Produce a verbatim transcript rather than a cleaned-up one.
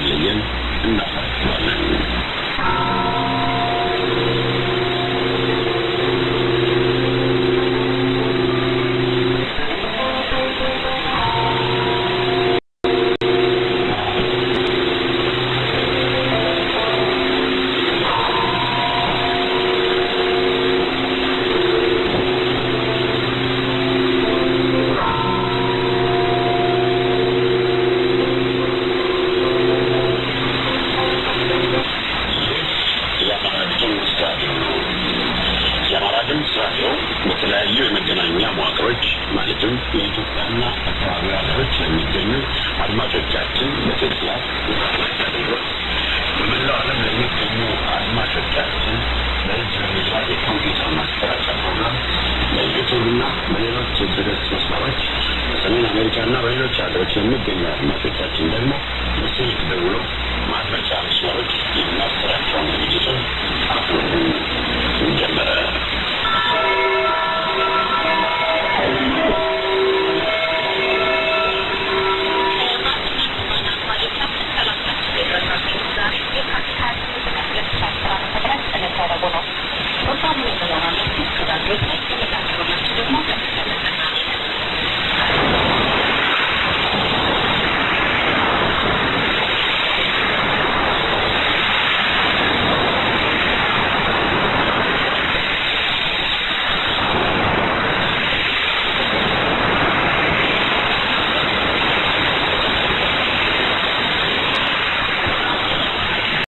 ሳይለየን እናሳስባለን። በተለያዩ የመገናኛ መዋቅሮች ማለትም የኢትዮጵያና አካባቢ ሀገሮች ለሚገኙ አድማጮቻችን በቴክሳስ በመላው ዓለም ለሚገኙ አድማጮቻችን በእጅ በሚዛት የኮምፒውተር ማሰራጫ ፕሮግራም በዩቱብና በሌሎች የድረገጽ መስመሮች በሰሜን አሜሪካና በሌሎች ሀገሮች ለሚገኙ አድማጮቻችን ደግሞ